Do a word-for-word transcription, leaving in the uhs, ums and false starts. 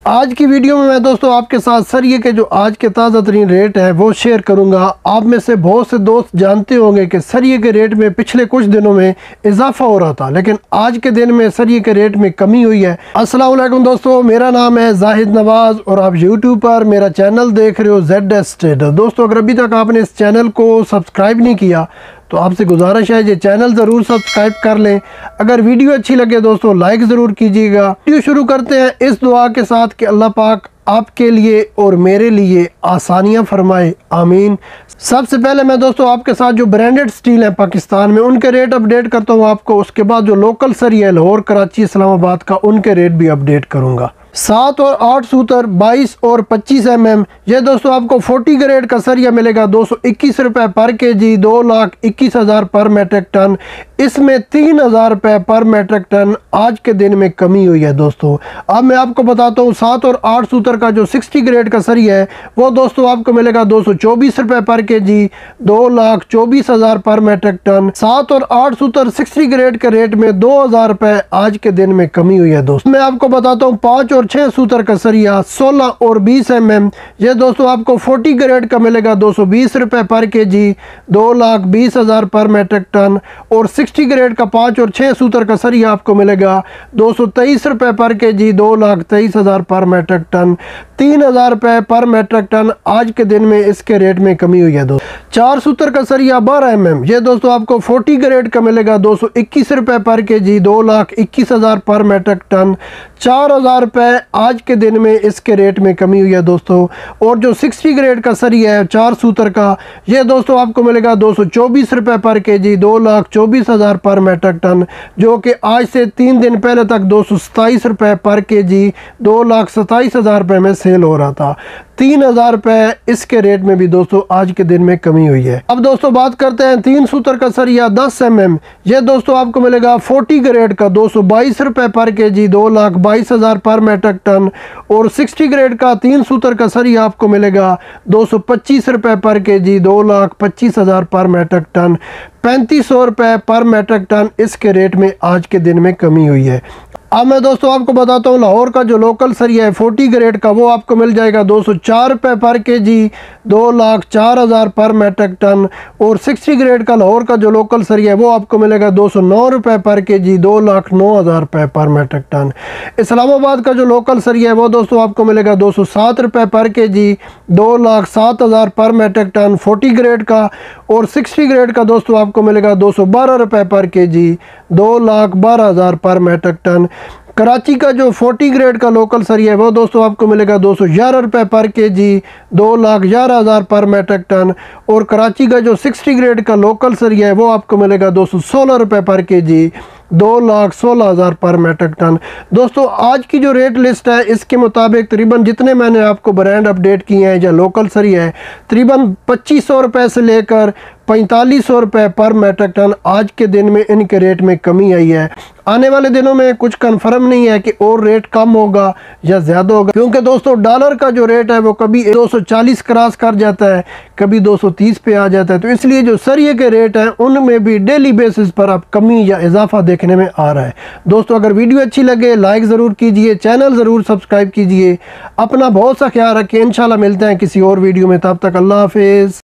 आज की वीडियो में मैं दोस्तों आपके साथ सरिये के जो आज के ताज़ा तरीन रेट है वो शेयर करूंगा। आप में से बहुत से दोस्त जानते होंगे कि सरिये के रेट में पिछले कुछ दिनों में इजाफा हो रहा था, लेकिन आज के दिन में सरिये के रेट में कमी हुई है। अस्सलाम वालेकुम दोस्तों, मेरा नाम है जाहिद नवाज और आप यूट्यूब पर मेरा चैनल देख रहे हो जेड एस ट्रेडर। दोस्तों अगर अभी तक आपने इस चैनल को सब्सक्राइब नहीं किया तो आपसे गुजारिश है ये चैनल ज़रूर सब्सक्राइब कर लें। अगर वीडियो अच्छी लगे दोस्तों लाइक ज़रूर कीजिएगा। वीडियो शुरू करते हैं इस दुआ के साथ कि अल्लाह पाक आपके लिए और मेरे लिए आसानियां फरमाए, आमीन। सबसे पहले मैं दोस्तों आपके साथ जो ब्रांडेड स्टील है पाकिस्तान में उनके रेट अपडेट करता हूं आपको। उसके बाद जो लोकल सरिया है लाहौर, कराची, इस्लामाबाद का, उनके रेट भी अपडेट करूंगा। सात और आठ सूतर, बाईस और पच्चीस एम एम, ये दोस्तों आपको फोर्टी ग्रेड का सरिया मिलेगा दो सौ इक्कीस रुपये पर के जी, दो लाख इक्कीस हज़ार पर मेट्रिक टन। इसमें तीन हज़ार रुपये पर मेट्रिक टन आज के दिन में कमी हुई है दोस्तों। अब मैं आपको बताता हूँ सात और आठ सूतर का जो सिक्सटी ग्रेड का सरिया है वो दोस्तों आपको मिलेगा दो सौ चौबीस रुपये पर के जी, दो लाख चौबीस हज़ार पर मेट्रिक टन। सात और आठ सूतर सिक्सटी ग्रेड के रेट में दो हज़ार रुपये आज के दिन में कमी हुई है दोस्तों। मैं आपको बताता हूँ पाँच और छः सूतर का सरिया सोलह और बीस एम एम, ये दोस्तों आपको फोर्टी ग्रेड का मिलेगा दो सौ बीस रुपये पर के जी, दो लाख बीस हज़ार पर मेट्रिक टन। और सिक्सटी ग्रेड का पाँच और छः सूतर का सरिया आपको मिलेगा दो सौ तेईस रुपये पर के जी, दो लाख तेईस हज़ार पर मेट्रिक टन। तीन हज़ार रुपये पर मेट्रिक टन आज के दिन में इसके रेट में कमी हुई है दोस्तों। चार सूतर का सरिया बारह एम एम, ये दोस्तों आपको फोर्टी ग्रेड का मिलेगा दो सौ इक्कीस रुपये पर के जी, दो लाख इक्कीस हज़ार पर मेट्रिक टन। चार हज़ार रुपये आज के दिन में इसके रेट में कमी हुई है दोस्तों। और जो सिक्सटी ग्रेड का सरिया है चार सूतर का, ये दोस्तों आपको मिलेगा दो सौ चौबीस रुपये पर के जी, दो लाख चौबीस हज़ार पर मेट्रिक टन, जो कि आज से तीन दिन पहले तक दो सौ सताईस रुपये पर के जी, दो लाख सताईस हज़ार रुपये में सेल हो रहा था। तीन हज़ार रुपये इसके रेट में भी दोस्तों आज के दिन में कमी हुई है। अब दोस्तों बात करते हैं तीन सूतर का सरिया दस एम एम, ये दोस्तों आपको मिलेगा फोर्टी ग्रेड का दो सौ बाईस रुपये पर के जी, दो लाख बाईस हज़ार पर मेट्रिक टन। और सिक्सटी ग्रेड का तीन सूतर का सरिया आपको मिलेगा दो सौ पच्चीस रुपये पर के जी, दो लाख पच्चीस हज़ार पर मेट्रिक टन। पैंतीस सौ रुपये पर मेट्रिक टन इसके रेट में आज के दिन में कमी हुई है। अब मैं दोस्तों आपको बताता हूँ लाहौर का जो लोकल सरिया है फोर्टी ग्रेड का, वो आपको मिल जाएगा दो सौ चार रुपये पर के जी, दो लाख चार हज़ार पर मेट्रिक टन। और सिक्सटी ग्रेड का लाहौर का जो लोकल सरिया है वो आपको मिलेगा दो सौ नौ रुपये पर के जी, दो लाख नौ हज़ार रुपये पर मेट्रिक टन। इस्लामाबाद का जो लोकल सरिया है वो दोस्तों आपको मिलेगा दो सौ सात रुपये पर के जी, दो लाख सात हज़ार पर मेट्रिक टन फोर्टी ग्रेड का। और सिक्सटी ग्रेड का दोस्तों आपको मिलेगा दो सौ बारह रुपये पर के जी, दो लाख बारह हज़ार पर मेट्रिक टन। कराची का जो फोर्टी ग्रेड का लोकल सरिया है वो दोस्तों आपको मिलेगा दो सौ ग्यारह रुपये पर के जी, दो लाख ग्यारह हज़ार पर मेट्रिक टन। और कराची का जो सिक्सटी ग्रेड का लोकल सरिया है वो आपको मिलेगा दो सौ सोलह रुपये पर के जी, दो लाख सोलह हज़ार पर मेट्रिक टन। दोस्तों आज की जो रेट लिस्ट है इसके मुताबिक तकरीबन जितने मैंने आपको ब्रांड अपडेट किए हैं या लोकल सरिया है तकरीबन पच्चीस सौ रुपये से लेकर पैंतालीस सौ रुपये पर मेट्रिक टन आज के दिन में इनके रेट में कमी आई है। आने वाले दिनों में कुछ कंफर्म नहीं है कि और रेट कम होगा या ज़्यादा होगा, क्योंकि दोस्तों डॉलर का जो रेट है वो कभी दो सौ चालीस क्रॉस कर जाता है, कभी दो सौ तीस पे आ जाता है। तो इसलिए जो सरिये के रेट हैं उनमें भी डेली बेसिस पर अब कमी या इजाफा देखने में आ रहा है। दोस्तों अगर वीडियो अच्छी लगे लाइक ज़रूर कीजिए, चैनल ज़रूर सब्सक्राइब कीजिए। अपना बहुत सा ख्याल रखिए। इंशाल्लाह मिलते हैं किसी और वीडियो में, तब तक अल्लाह हाफिज़।